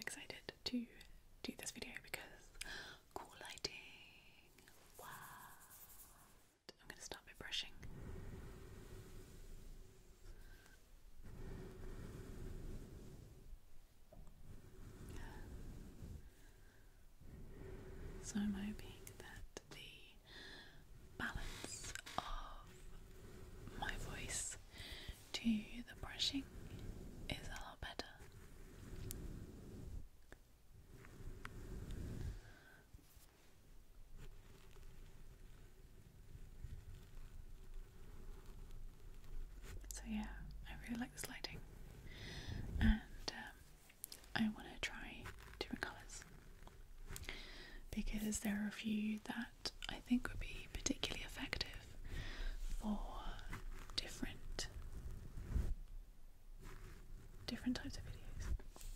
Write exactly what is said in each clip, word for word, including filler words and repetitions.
excited to do this video because cool lighting. What? I'm gonna start by brushing. So I'm hoping that the balance of my voice to the brushing is a lot better. So yeah, I really like this lighting, and um, I want to try different colours because there are a few that I think would be particularly effective for different different types of videos.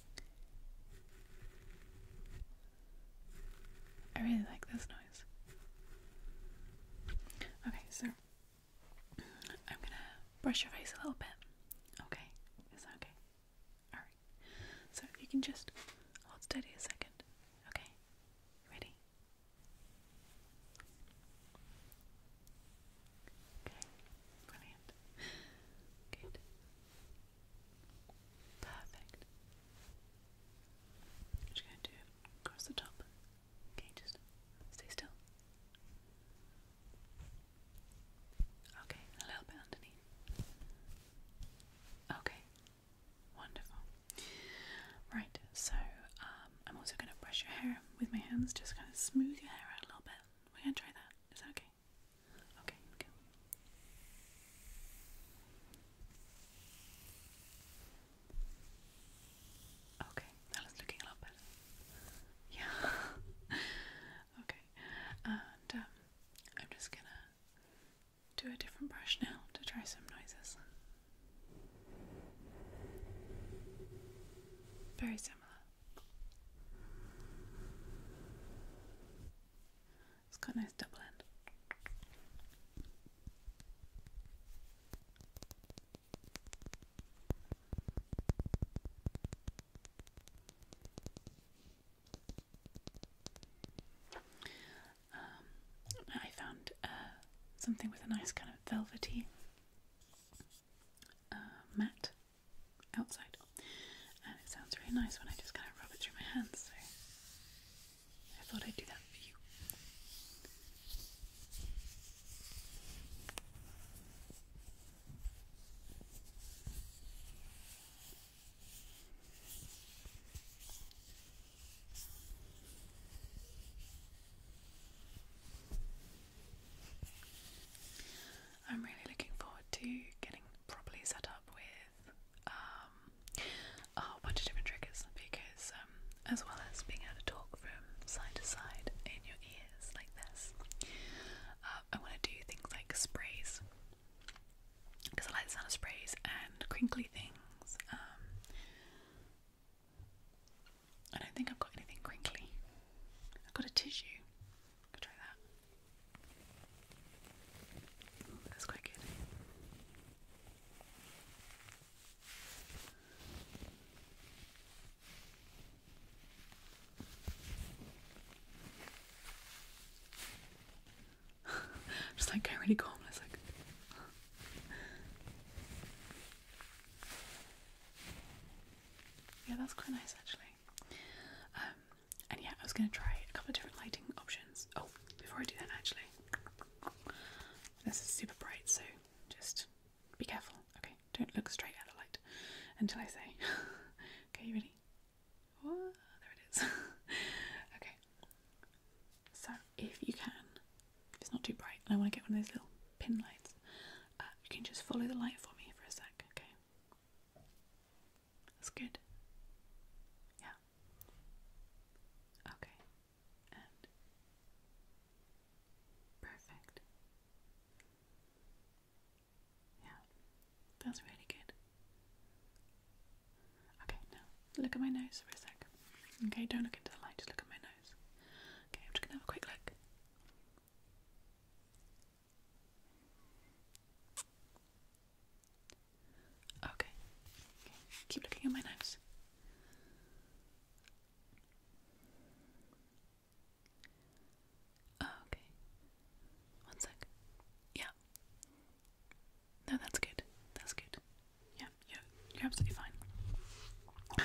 I really like this noise. Okay, so I'm gonna brush your face a little bit. Okay, is that okay? Alright. So if you can just hold steady a second. Okay, ready? Okay, brilliant. Good. Perfect. I'm just gonna do it across the top. Okay, just stay still. Okay, a little bit underneath. Okay, wonderful. Right, so um, I'm also going to brush your hair with my hands, just kind of smooth your hair out a little bit. We're going to try that. Is that okay? Okay, cool. Okay, that is looking a lot better. Yeah. Okay, and um, I'm just going to do a different brush now to try some noises. Very similar. It's got a nice double end. Um, I found uh, something with a nice kind of velvety uh, matte outside, and it sounds really nice when I just kind of rub it through my hands, so I thought I'd do that for you. I'm really looking forward to getting properly set up with um, a whole bunch of different triggers because um, as well as being able to talk from side to side in your ears like this, uh, I want to do things like sprays because I like the sound of sprays and crinkly things. um, I don't think I've got anything crinkly. I've got a tissue. Could try that. Ooh, that's quite good. Just like going really calm. It's like yeah, that's quite nice actually. Um, and yeah, I was going to try a couple of different lighting options. Oh, before I do that, actually, this is super bright, so just be careful. Okay, don't look straight at the light until I say. Okay, you ready? Oh, there it is. Okay. So if you can, if it's not too bright, and I want to get one of those little pin lights, uh, you can just follow the light for me for a sec. Okay. That's good. Yeah. Okay. And perfect. Yeah. That's really good. Okay, now look at my nose for a sec. Okay, don't look into the light, just look at my nose. Okay, I'm just gonna have a quick look. Okay. Okay. Keep looking at my nose. you're absolutely fine.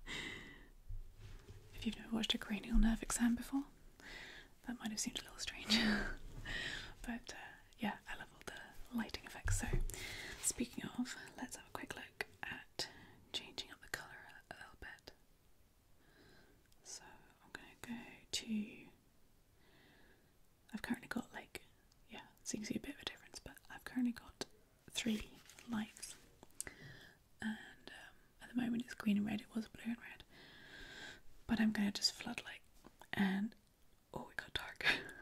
If you've never watched a cranial nerve exam before, that might have seemed a little strange. But uh, yeah, I love all the lighting effects. So speaking of, let's have a quick look at changing up the colour a, a little bit. So I'm going to go to, I've currently got like, yeah, so you can see a bit of a difference, but I've currently got three lights. And um, at the moment it's green and red, it was blue and red. But I'm going to just floodlight and, oh, it got dark.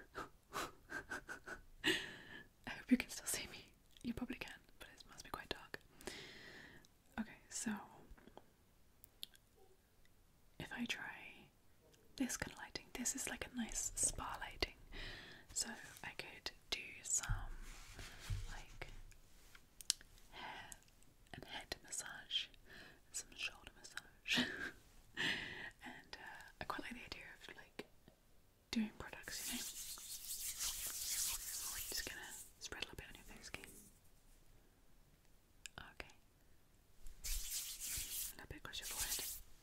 I hope you can still see me. You probably can, but it must be quite dark. Okay, so if I try this kind of lighting, this is like a nice spa lighting. So I could do some like hair and head massage, some shoulder massage. And uh, I quite like the idea of like doing products, you know. Just gonna spread a little bit on your face, okay? Okay. A little bit across your forehead.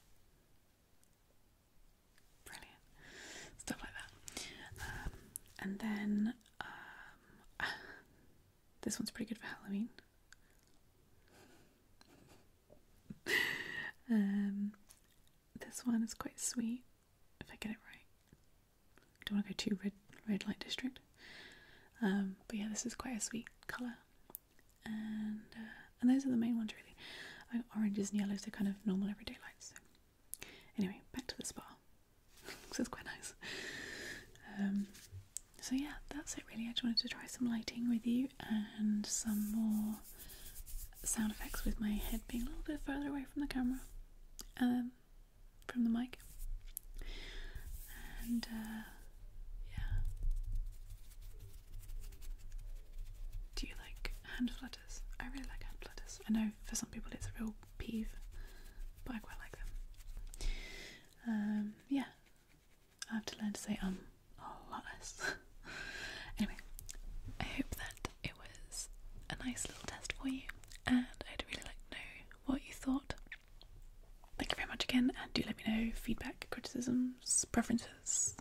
Brilliant. Stuff like that. Um, and then um, this one's pretty good for Halloween. um, this one is quite sweet, if I get it right. Don't want to go too red, red light district. Um, but yeah, this is quite a sweet colour, and uh, and those are the main ones really. Like oranges and yellows are kind of normal everyday lights. So anyway, back to the spa. This is quite nice. Um, so yeah, that's it really. I just wanted to try some lighting with you and some more sound effects with my head being a little bit further away from the camera, um, from the mic, and uh, yeah. Do you like hand flutters? I really like hand flutters. I know for some people it's a real peeve, but I quite like them. Um, yeah, I have to learn to say um a lot less. Anyway, I hope that it was a nice little test for you, and I'd really like to know what you thought. Thank you very much again, and do let me know feedback, criticisms, preferences,